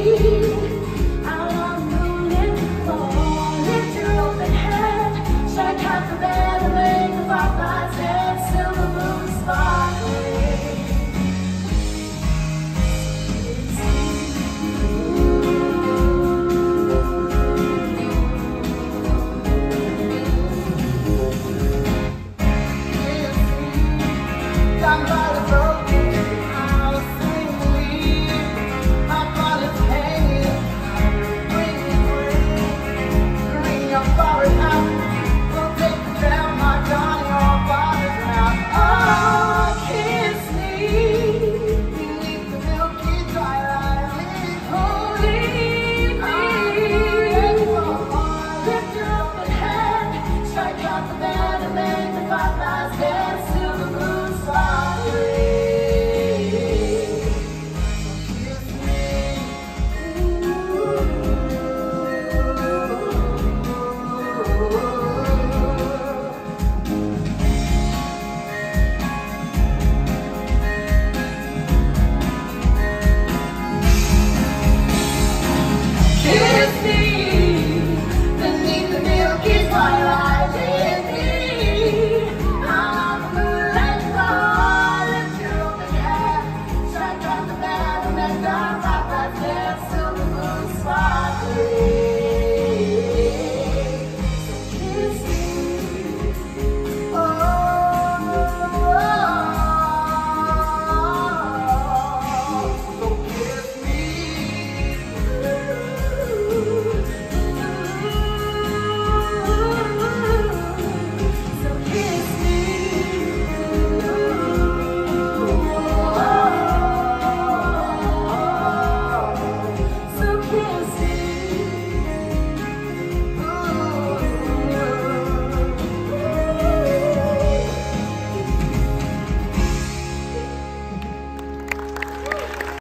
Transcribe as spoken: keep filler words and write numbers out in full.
out on the moonlit floor. Lift your open hand, strike out the band, and make the fireflies dance, silver moon sparkling. Down by the broken house, sing we. My father's hanging, bring me free. Bring your father out, we'll take the down, my darling, your father's house. Oh, kiss me beneath the milky twilight, holy me. Lift your open hand, strike out the band, and make the fireflies dance, silver moon sparkling. Kiss me. Kiss me.